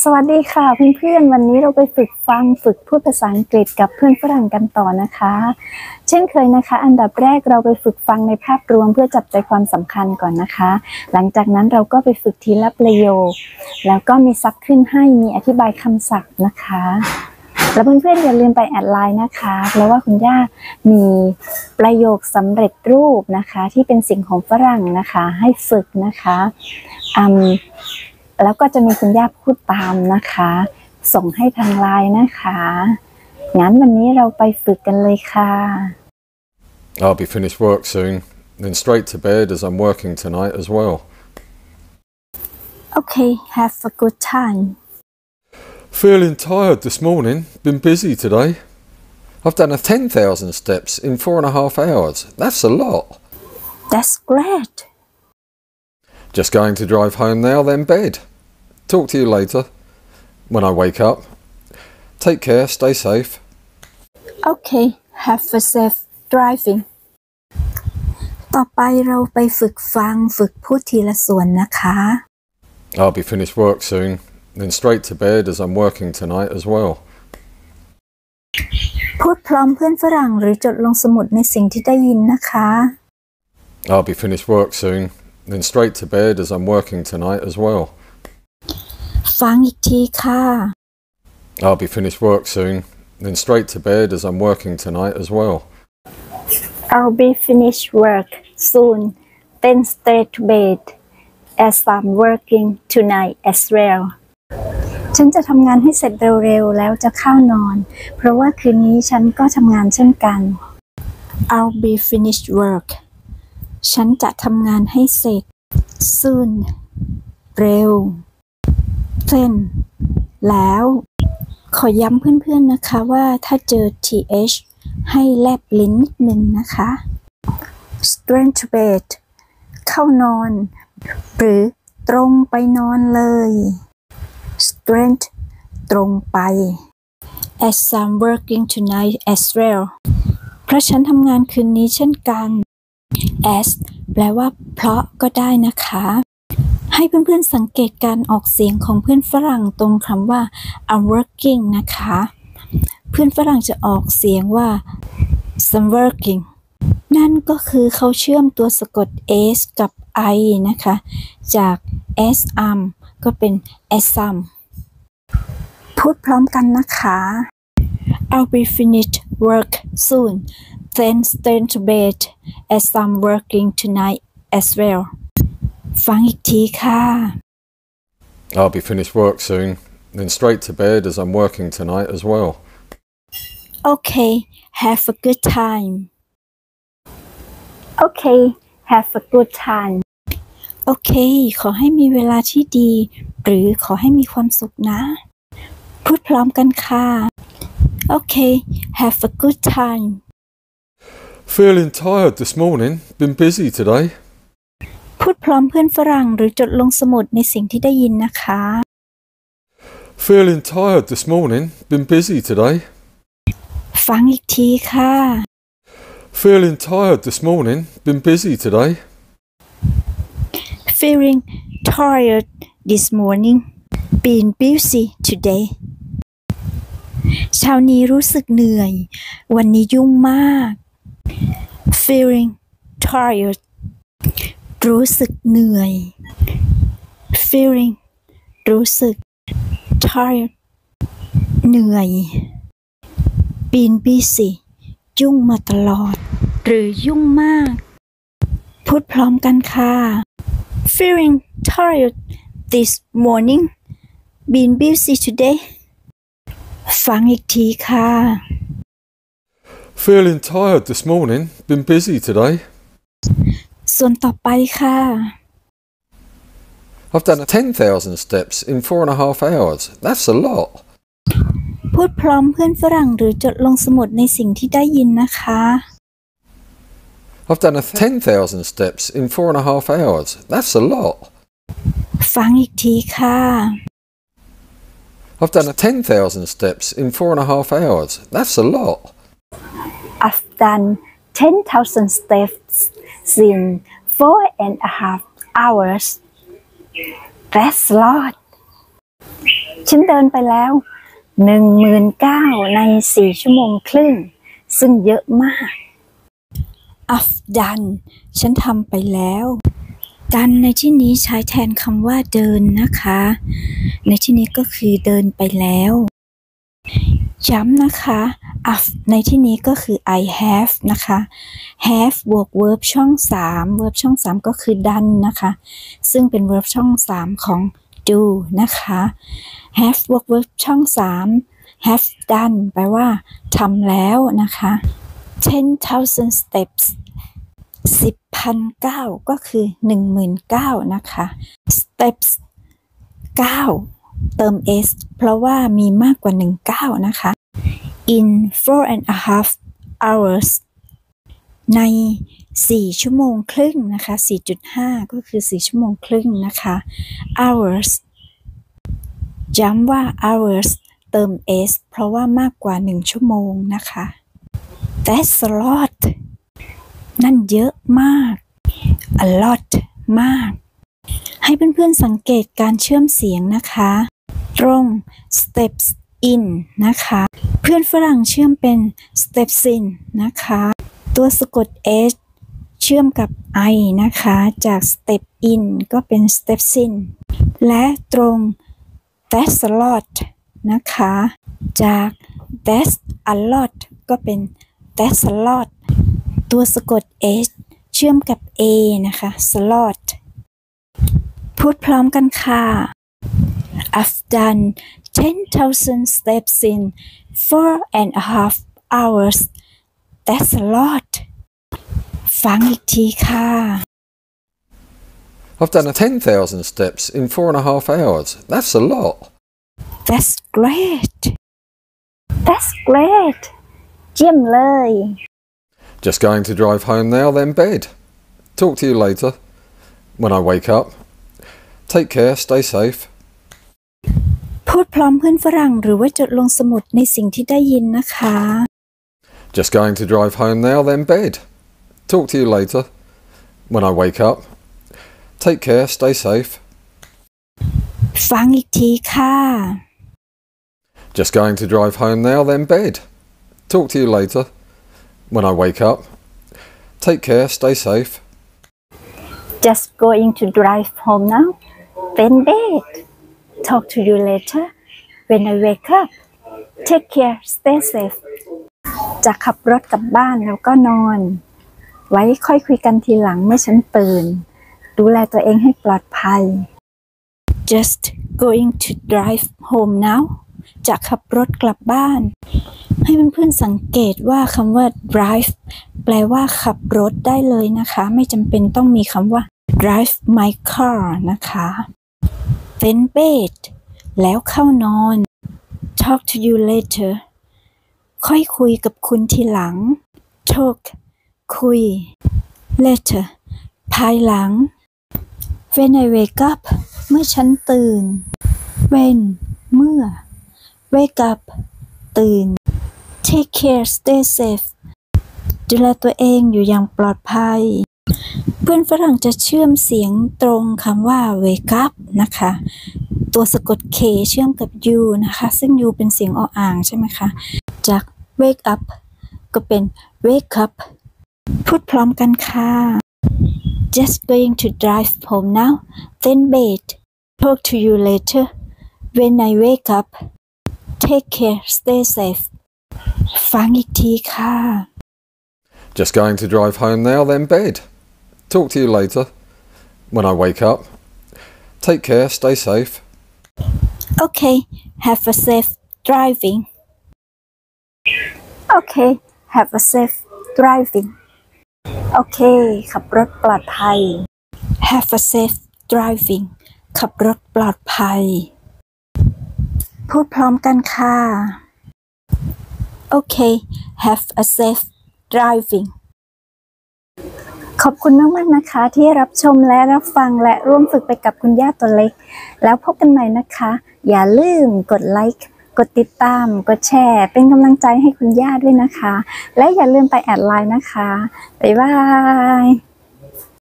สวัสดีค่ะเพื่อนๆวันนี้เราไปฝึกพูดภาษาอังกฤษกับเพื่อนฝรั่งกันต่อนะคะเช่นเคยนะคะอันดับแรกเราไปฝึกฟังในภาพรวมเพื่อจับใจความสำคัญก่อนนะคะหลังจากนั้นเราก็ไปฝึกทีละประโยคแล้วก็มีซับขึ้นให้มีอธิบายคำศัพท์นะคะแล้วเพื่อนๆอย่าลืมไปแอดไลน์นะคะเพราะว่าคุณย่ามีประโยคสำเร็จรูปนะคะที่เป็นสิ่งของฝรั่งนะคะให้ฝึกนะคะแล้วก็จะมีคุณย่าพูดตามนะคะส่งให้ทางไลน์นะคะงั้นวันนี้เราไปฝึกกันเลยค่ะ I'll be finished work soon, then straight to bed as I'm working tonight as well. Okay, have a good time. Feeling tired this morning, been busy today. I've done 10,000 steps in 4.5 hours. That's a lot. That's great. Just going to drive home now, then bed. Talk to you later, when I wake up. Take care, stay safe. Okay, have a safe driving. ต่อไปเราไปฝึกพูดทีละส่วนนะคะ I'll be finished work soon, then straight to bed as I'm working tonight as well. พูดพร้อมเพื่อนฝรั่งหรือจดลงสมุดในสิ่งที่ได้ยินนะคะ I'll be finished work soon, then straight to bed as I'm working tonight as well. ฟังอีกทีค่ะ I'll be finished work soon, then straight to bed as I'm working tonight as well. I'll be finished work soon, then straight to bed as I'm working tonight as well. ฉันจะทำงานให้เสร็จเร็วๆแล้วจะเข้านอนเพราะว่าคืนนี้ฉันก็ทำงานเช่นกัน I'll be finished work ฉันจะทำงานให้เสร็จ soon เร็ว then แล้วขอย้ำเพื่อนๆนะคะว่าถ้าเจอ th ให้แลบลิ้นนิดนึงนะคะ straight to bed เข้านอนหรือตรงไปนอนเลย straight ตรงไป as I'm working tonight as well เพราะฉันทำงานคืนนี้เช่นกัน as แปลว่าเพราะก็ได้นะคะให้เพื่อนๆสังเกตการออกเสียงของเพื่อนฝรั่งตรงคำว่า I'm working นะคะเพื่อนฝรั่งจะออกเสียงว่า I'm working นั่นก็คือเขาเชื่อมตัวสะกด s กับ i นะคะจาก as am ก็เป็น as am พูดพร้อมกันนะคะ I'll be finished work soon then stay to bed as I'm working tonight as well ฟังอีกทีค่ะ I'll be finished work soon, then straight to bed as I'm working tonight as well. Okay, have a good time. Okay, have a good time. โอเคขอให้มีเวลาที่ดีหรือขอให้มีความสุขนะพูดพร้อมกันค่ะ Okay, have a good time. Feeling tired this morning, been busy today. พูดพร้อมเพื่อนฝรั่งหรือจดลงสมุดในสิ่งที่ได้ยินนะคะ Feeling tired this morning, been busy today. ฟังอีกทีค่ะ Feeling tired this morning, been busy today. Feeling tired this morning, been busy today. เช้านี้รู้สึกเหนื่อยวันนี้ยุ่งมาก Feeling tired รู้สึกเหนื่อย feeling รู้สึก tired เหนื่อย been busy ยุ่งมาตลอดหรือยุ่งมากพูดพร้อมกันค่ะ feeling tired this morning been busy today ฟังอีกทีค่ะ Feeling tired this morning, been busy today. ส่วนต่อไปค่ะ I've done 10,000 steps in 4.5 hours. That's a lot. พูดพร้อมเพื่อนฝรั่งหรือจดลงสมุดในสิ่งที่ได้ยินนะคะ I've done 10,000 steps in 4.5 hours. That's a lot. ฟังอีกทีค่ะ I've done 10,000 steps in 4.5 hours. That's a lot. I've done 10,000 steps in 4.5 hours. That's a lot. ฉันเดินไปแล้ว 19,000 ใน 4 ชั่วโมงครึ่งซึ่งเยอะมาก I've done ฉันทำไปแล้ว done ในที่นี้ใช้แทนคำว่าเดินนะคะในที่นี้ก็คือเดินไปแล้วย้ำนะคะ I've ในที่นี้ก็คือ I have นะคะ have บวก verb ช่อง3 verb ช่อง3ก็คือ done นะคะซึ่งเป็น verb ช่อง3ของ do นะคะ have บวก verb ช่อง3 have done แปลว่าทำแล้วนะคะ 10,000 steps 10,000 ก้าวก็คือ 19,000 นะคะ steps 9 เติม s เพราะว่ามีมากกว่า1ก้าวนะคะ in 4.5 hours ใน 4 ชั่วโมงครึ่งนะคะ 4.5 ก็คือ 4 ชั่วโมงครึ่งนะคะ hours ย้ำว่า hours เติม s เพราะว่ามากกว่า1ชั่วโมงนะคะ That's a lot นั่นเยอะมาก a lot มากให้เพื่อนๆสังเกตการเชื่อมเสียงนะคะตรง steps in นะคะเพื่อนฝรั่งเชื่อมเป็น steps in นะคะตัวสะกด s เชื่อมกับ i นะคะจาก step in ก็เป็น steps in และตรง that's a lot นะคะจาก that's a lot ก็เป็น that's a lot ตัวสะกด s เชื่อมกับ a นะคะ slot พูดพร้อมกันค่ะ I've done 10,000 steps in 4.5 hours That's a lot ฟังอีกทีค่ะ I've done 10,000 steps in 4.5 hours. That's a lot. That's great That's great เยี่ยมเลย Just going to drive home now, then bed. Talk to you later. When I wake up. Take care, stay safe. พูดพร้อมเพื่อนฝรั่งหรือว่าจดลงสมุดในสิ่งที่ได้ยินนะคะ Just going to drive home now, then bed. Talk to you later. When I wake up. Take care, stay safe. ฟังอีกทีค่ะ Just going to drive home now, then bed. Talk to you later. When I wake up. Take care, stay safe. Just going to drive home now then bed talk to you later when I wake up take care stay safe จะขับรถกลับบ้านแล้วก็นอนไว้ค่อยคุยกันทีหลังเมื่อฉันตื่นดูแลตัวเองให้ปลอดภัย Just going to drive home now จะขับรถกลับบ้านให้เพื่อนๆสังเกตว่าคำว่า drive แปลว่าขับรถได้เลยนะคะไม่จำเป็นต้องมีคำว่า drive my car นะคะ then bed แล้วเข้านอน talk to you later ค่อยคุยกับคุณทีหลัง talk คุย later ภายหลัง when I wake up เมื่อฉันตื่น when เมื่อ wake up ตื่น take care stay safe ดูแลตัวเองอยู่อย่างปลอดภัยเพื่อนฝรั่งจะเชื่อมเสียงตรงคำว่า wake up นะคะตัวสะกด k เชื่อมกับ u นะคะซึ่ง u เป็นเสียงออ่างใช่ไหมคะจาก wake up ก็เป็น wake up พูดพร้อมกันค่ะ just going to drive home now then bed talk to you later when I wake up take care stay safe ฟังอีกทีค่ะ Just going to drive home now, then bed. Talk to you later. When I wake up. Take care, stay safe. Okay have a safe driving Okay have a safe driving Okay ขับรถปลอดภัย Have a safe driving ขับรถปลอดภัยพูดพร้อมกันค่ะ Okay have a safe driving ขอบคุณมากๆนะคะที่รับชมและรับฟังและร่วมฝึกไปกับคุณย่าตัวเล็กแล้วพบกันใหม่นะคะอย่าลืมกดไลค์กดติดตามกดแชร์เป็นกำลังใจให้คุณย่าด้วยนะคะและอย่าลืมไปแอดไลน์นะคะบ๊ายบาย